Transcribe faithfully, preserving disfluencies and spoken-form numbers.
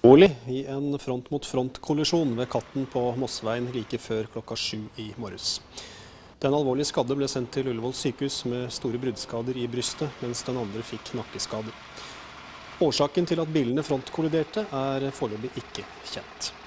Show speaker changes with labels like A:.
A: Alvorlig i en front-mot-front-kollisjon ved Katten på Mossveien like før klokka sju i morges. Den alvorlige skadde ble sendt til Ullevål sykehus med store bruddskader i brystet, mens den andre fikk nakkeskader. Årsaken til at bilene frontkolliderte er foreløpig ikke kjent.